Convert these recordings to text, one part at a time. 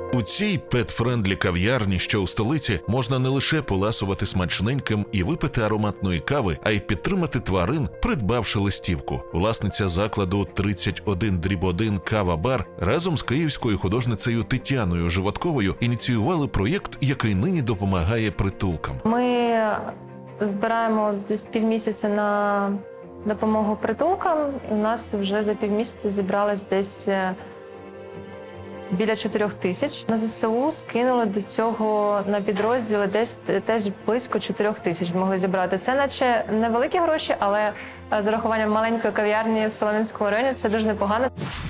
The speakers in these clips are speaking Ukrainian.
У цій пет-френдлі кав'ярні, що у столиці, можна не лише поласувати смачненьким і випити ароматної кави, а й підтримати тварин, придбавши листівку. Власниця закладу 31/1 «Кава-бар» разом з київською художницею Тетяною Животковою ініціювали проєкт, який нині допомагає притулкам. Ми збираємо десь півмісяця на допомогу притулкам. У нас вже за півмісяця зібралось десь біля 4 тисяч. На ЗСУ скинули до цього на підрозділи десь теж близько 4 тисяч змогли зібрати. Це наче невеликі гроші, але з урахуванням маленької кав'ярні в Солом'янському районі це дуже непогано.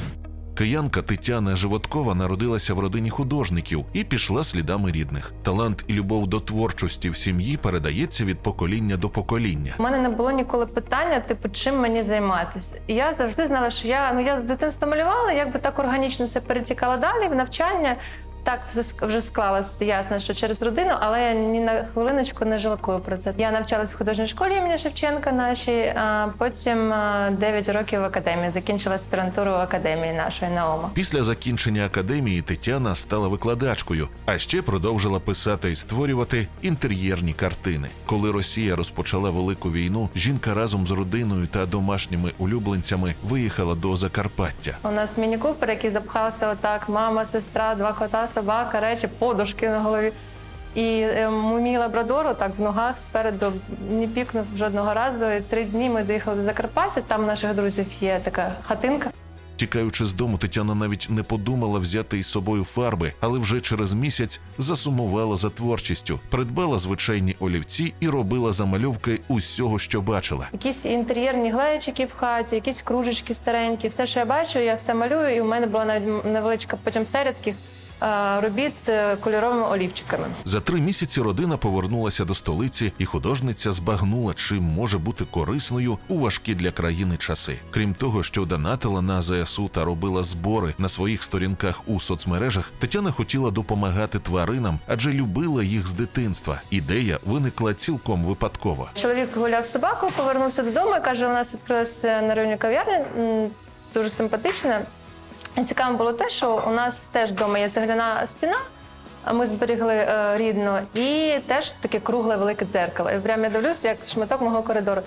Киянка Тетяна Животкова народилася в родині художників і пішла слідами рідних. Талант і любов до творчості в сім'ї передається від покоління до покоління. У мене не було ніколи питання, типу, чим мені займатися. Я завжди знала, що я з дитинства малювала, якби так органічно це перетікало далі в навчання. Так вже склалося, ясно, що через родину, але я ні на хвилиночку не жалкую про це. Я навчалась в художній школі імені Шевченка нашій, а потім 9 років в академії, закінчила аспірантуру в академії нашої НАОМа. Після закінчення академії Тетяна стала викладачкою, а ще продовжила писати і створювати інтер'єрні картини. Коли Росія розпочала Велику війну, жінка разом з родиною та домашніми улюбленцями виїхала до Закарпаття. У нас міні-купер, який запхався отак, мама, сестра, 2 кота, собака, речі, подушки на голові. І мій лабрадор так в ногах спереду не пікнув жодного разу. І 3 дні ми доїхали до Закарпаття, там у наших друзів є така хатинка. Тікаючи з дому, Тетяна навіть не подумала взяти із собою фарби, але вже через місяць засумувала за творчістю, придбала звичайні олівці і робила замальовки усього, що бачила. Якісь інтер'єрні глечики в хаті, якісь кружечки старенькі, все, що я бачу, я все малюю, і в мене була навіть невеличка потім серія таких робіт кольоровими олівчиками. За 3 місяці родина повернулася до столиці, і художниця збагнула, чим може бути корисною у важкі для країни часи. Крім того, що донатила на ЗСУ та робила збори на своїх сторінках у соцмережах, Тетяна хотіла допомагати тваринам, адже любила їх з дитинства. Ідея виникла цілком випадково. Чоловік гуляв з собакою, повернувся додому і каже, у нас відкрилася на районі кав'ярня, дуже симпатична. І цікаво було те, що у нас теж вдома є цегляна стіна, ми зберігли рідну, і теж таке кругле велике дзеркало. І прямо я дивлюсь, як шматок мого коридору.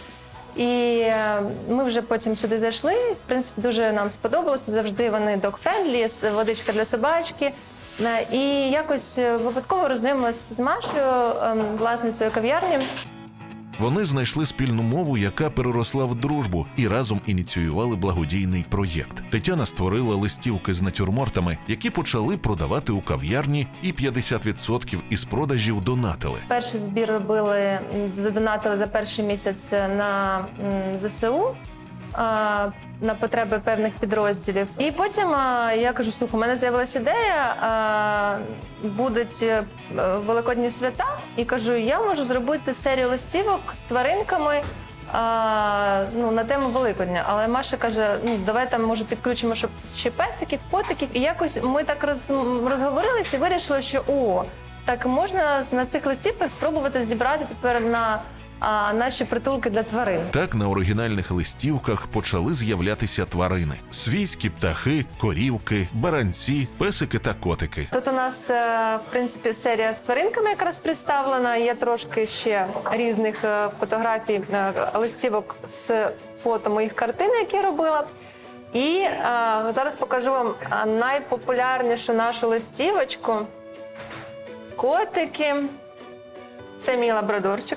І ми вже потім сюди зайшли, в принципі, дуже нам сподобалось. Завжди вони dog-friendly, водичка для собачки. І якось випадково роззнайомилася з Машею, власницею кав'ярні. Вони знайшли спільну мову, яка переросла в дружбу, і разом ініціювали благодійний проєкт. Тетяна створила листівки з натюрмортами, які почали продавати у кав'ярні, і 50% із продажів донатили. Перший збір робили, задонатили за перший місяць на ЗСУ, на потреби певних підрозділів. І потім я кажу, слухай, у мене з'явилася ідея, будуть великодні свята, і кажу, я можу зробити серію листівок з тваринками на тему Великодня. Але Маша каже, давай там, може, підключимо ще песиків, котиків. І якось ми так розговорилися і вирішили, що так можна на цих листівках спробувати зібрати тепер на наші притулки для тварин. Так на оригінальних листівках почали з'являтися тварини. Свійські птахи, корівки, баранці, песики та котики. Тут у нас, в принципі, серія з тваринками якраз представлена. Є трошки ще різних фотографій, листівок з фото моїх картин, які я робила. І зараз покажу вам найпопулярнішу нашу листівочку. Котики. Це мій лабрадорчик.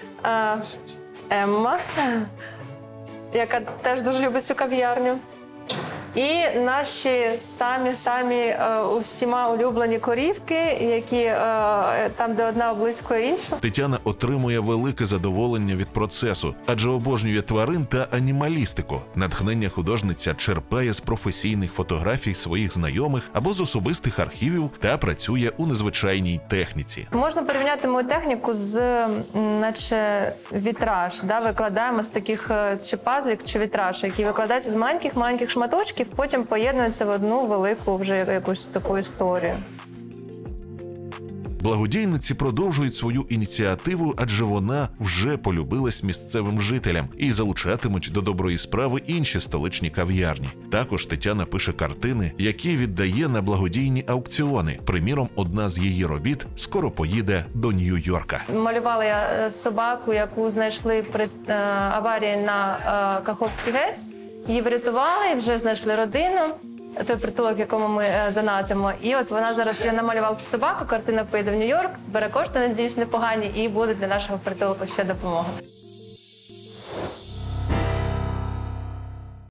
Емма, яка теж дуже любить цю кав'ярню. І наші самі усіма улюблені корівки, які там, де одна облизькує іншу. Тетяна отримує велике задоволення від процесу, адже обожнює тварин та анімалістику. Натхнення художниця черпає з професійних фотографій своїх знайомих або з особистих архівів та працює у незвичайній техніці. Можна порівняти мою техніку з, наче, вітраж. Викладаємо з таких чи пазлик, чи вітраж, які викладаються з маленьких шматочків, потім поєднуються в одну велику вже якусь таку історію. Благодійниці продовжують свою ініціативу, адже вона вже полюбилась місцевим жителям і залучатимуть до доброї справи інші столичні кав'ярні. Також Тетяна пише картини, які віддає на благодійні аукціони. Приміром, одна з її робіт скоро поїде до Нью-Йорка. Малювала я собаку, яку знайшли при аварії на Каховський ГЕС. Її врятували, і вже знайшли родину, той притулок, якому ми донатимо. І от вона зараз, я намалювала цю собаку, картина поїде в Нью-Йорк, збере кошти, надіюсь, непогані, і буде для нашого притулку ще допомога.